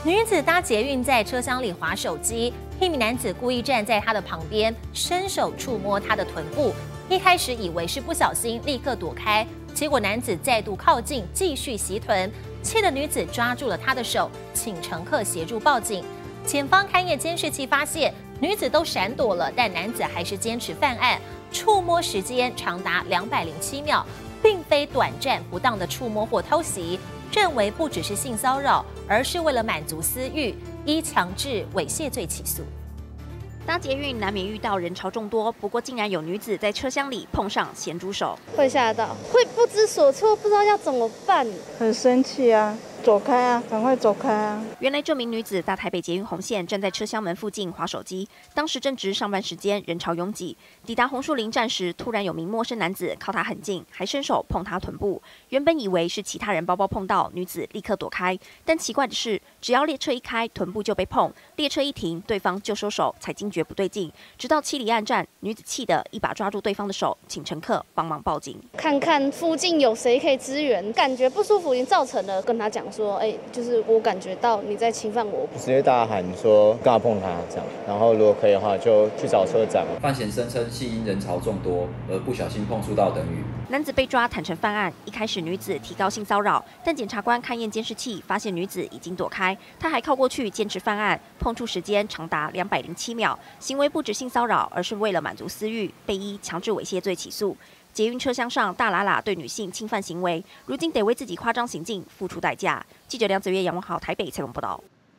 女子搭捷运在车厢里滑手机，一名男子故意站在她的旁边，伸手触摸她的臀部。一开始以为是不小心，立刻躲开，结果男子再度靠近，继续袭臀。气的女子抓住了他的手，请乘客协助报警。检方勘验监视器发现，女子都闪躲了，但男子还是坚持犯案，触摸时间长达207秒，并非短暂不当的触摸或偷袭。认为不只是性骚扰，而是为了满足私欲，依强制猥亵罪起诉。 搭捷运难免遇到人潮众多，不过竟然有女子在车厢里碰上咸猪手， 会吓到，会不知所措，不知道要怎么办， 很生气啊！走开啊！赶快走开啊！ 原来这名女子大台北捷运红线站在车厢门附近滑手机，当时正值上班时间，人潮拥挤。抵达红树林站时，突然有名陌生男子靠她很近，还伸手碰她臀部。原本以为是其他人包包碰到，女子立刻躲开。但奇怪的是，只要列车一开，臀部就被碰；列车一停，对方就收手，才惊觉不对劲。直到七里岸站，女子气得一把抓住对方的手，请乘客帮忙报警。 看看附近有谁可以支援，感觉不舒服已经造成了，跟他讲说，就是我感觉到你在侵犯我， 直接大喊说干嘛碰他这样，然后如果可以的话就去找车长。 范闲声称系因人潮众多而不小心碰触到等语。 男子被抓坦承犯案，一开始女子提告性骚扰，但检察官勘验监视器发现女子已经躲开，他还靠过去坚持犯案，碰触时间长达207秒，行为不止性骚扰，而是为了满足私欲，被依强制猥亵罪起诉。捷运车厢上大喇喇对女性侵犯行为，如今得为自己夸张行径付出代价。记者梁子月、杨文豪台北采访报道。